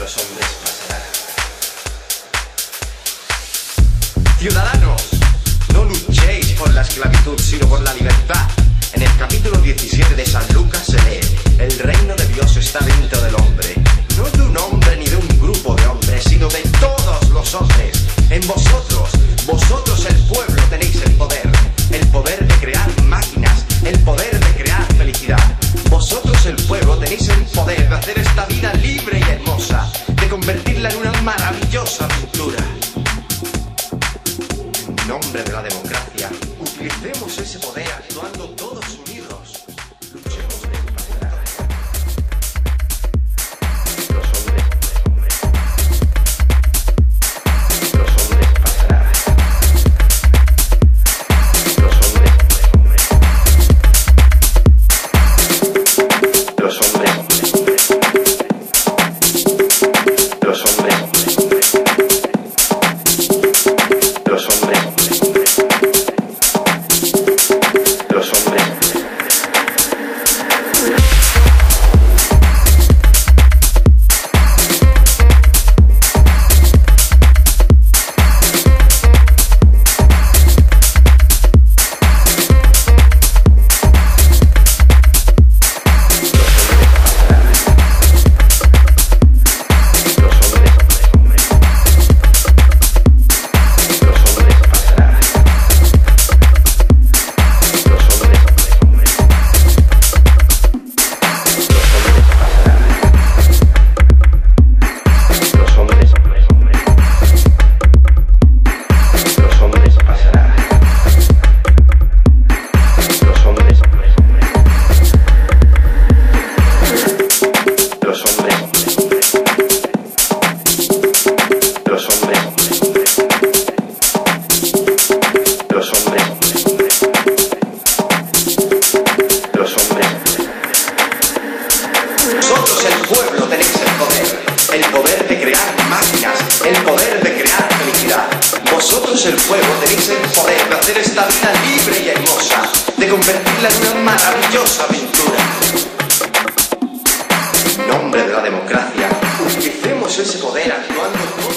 los hombres pasarán. Ciudadanos, no luchéis por la esclavitud, sino por la libertad. En el capítulo 17 de San Lucas se lee: el reino de Dios está dentro del hombre, no de un hombre ni de un grupo de hombres, sino de todos los hombres. En vosotros el pueblo tenéis el poder de crear máquinas, el poder de crear felicidad. Vosotros el pueblo tenéis el poder de hacer esta vida libre y hermosa, de convertirla en una maravillosa aventura. En nombre de la democracia, utilicemos ese poder actuando todos unidos. Luchemos de igualdad. Los hombres pasarán. Los hombres Vosotros el pueblo tenéis el poder de crear máquinas, el poder de crear felicidad. Vosotros el pueblo tenéis el poder de hacer esta vida libre y hermosa, de convertirla en una maravillosa aventura. En nombre de la democracia, utilicemos ese poder actuando